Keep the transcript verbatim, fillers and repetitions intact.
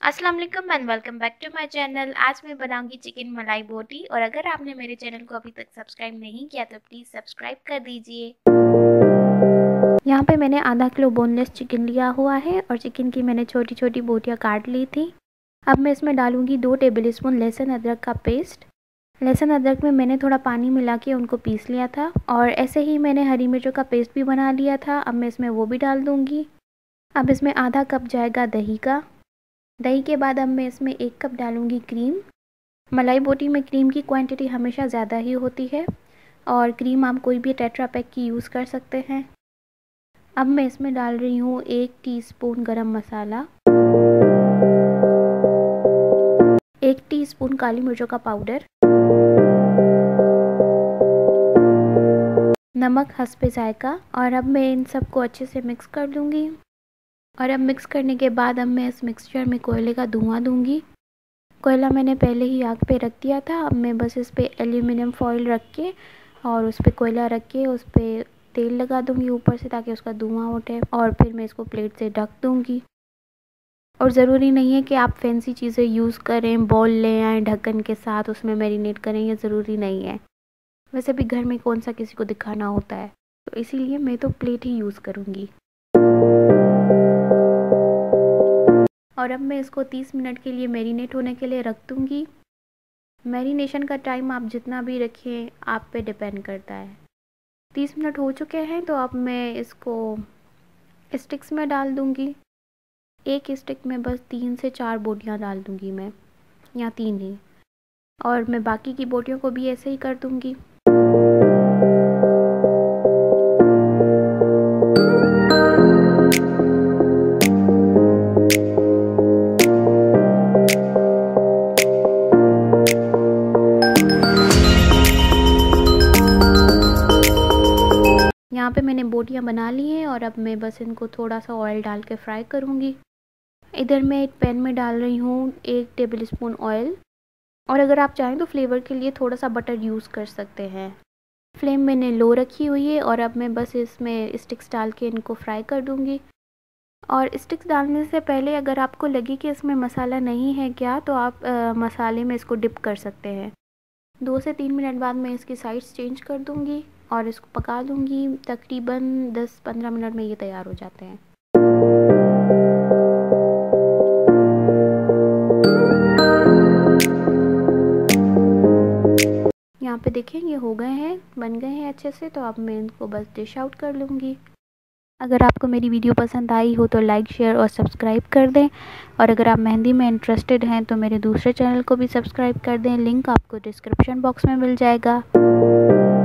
अस्सलाम वालेकुम and welcome back to my channel. आज मैं बनाऊंगी चिकन मलाई बोटी और अगर आपने मेरे चैनल को अभी तक सब्सक्राइब नहीं किया तो प्लीज़ सब्सक्राइब कर दीजिए। यहाँ पे मैंने आधा किलो बोनलेस चिकन लिया हुआ है और चिकन की मैंने छोटी छोटी बोटियाँ काट ली थी। अब मैं इसमें डालूंगी दो टेबल स्पून लहसुन अदरक का पेस्ट। लहसुन अदरक में मैंने थोड़ा पानी मिला के उनको पीस लिया था और ऐसे ही मैंने हरी मिर्चों का पेस्ट भी बना लिया था। अब मैं इसमें वो भी डाल दूँगी। अब इसमें आधा कप जाएगा दही का। दही के बाद अब मैं इसमें एक कप डालूंगी क्रीम। मलाई बोटी में क्रीम की क्वांटिटी हमेशा ज़्यादा ही होती है और क्रीम आप कोई भी टेट्रा पैक की यूज़ कर सकते हैं। अब मैं इसमें डाल रही हूँ एक टीस्पून गरम मसाला, एक टीस्पून काली मिर्चों का पाउडर, नमक हस्बे जायका और अब मैं इन सबको अच्छे से मिक्स कर लूँगी। और अब मिक्स करने के बाद अब मैं इस मिक्सचर में कोयले का धुआं दूंगी। कोयला मैंने पहले ही आग पे रख दिया था। अब मैं बस इस पर एल्यूमिनियम फॉइल रख के और उस पर कोयला रख के उस पर तेल लगा दूंगी ऊपर से ताकि उसका धुआं उठे और फिर मैं इसको प्लेट से ढक दूंगी। और ज़रूरी नहीं है कि आप फैंसी चीज़ें यूज़ करें, बॉल ले आएँ ढक्कन के साथ उसमें मैरिनेट करें, ये ज़रूरी नहीं है। वैसे भी घर में कौन सा किसी को दिखाना होता है, तो इसीलिए मैं तो प्लेट ही यूज़ करूँगी। और अब मैं इसको तीस मिनट के लिए मैरिनेट होने के लिए रख दूँगी। मैरिनेशन का टाइम आप जितना भी रखें आप पे डिपेंड करता है। तीस मिनट हो चुके हैं तो अब मैं इसको स्टिक्स में डाल दूँगी। एक स्टिक में बस तीन से चार बोटियाँ डाल दूँगी मैं, या तीन ही, और मैं बाकी की बोटियों को भी ऐसे ही कर दूँगी। यहाँ पे मैंने बोटियाँ बना ली हैं और अब मैं बस इनको थोड़ा सा ऑयल डाल के फ्राई करूँगी। इधर मैं एक पैन में डाल रही हूँ एक टेबल स्पून ऑयल और अगर आप चाहें तो फ्लेवर के लिए थोड़ा सा बटर यूज़ कर सकते हैं। फ्लेम मैंने लो रखी हुई है और अब मैं बस इसमें स्टिक्स डाल के इनको फ्राई कर दूँगी। और स्टिक्स डालने से पहले अगर आपको लगे कि इसमें मसाला नहीं है क्या, तो आप आ, मसाले में इसको डिप कर सकते हैं। दो से तीन मिनट बाद मैं इसकी साइड्स चेंज कर दूँगी और इसको पका लूँगी। तकरीबन दस पंद्रह मिनट में ये तैयार हो जाते हैं। यहाँ पे देखें ये हो गए हैं, बन गए हैं अच्छे से। तो अब मैं इनको बस डिश आउट कर लूँगी। अगर आपको मेरी वीडियो पसंद आई हो तो लाइक, शेयर और सब्सक्राइब कर दें। और अगर आप मेहंदी में इंटरेस्टेड हैं तो मेरे दूसरे चैनल को भी सब्सक्राइब कर दें। लिंक आपको डिस्क्रिप्शन बॉक्स में मिल जाएगा।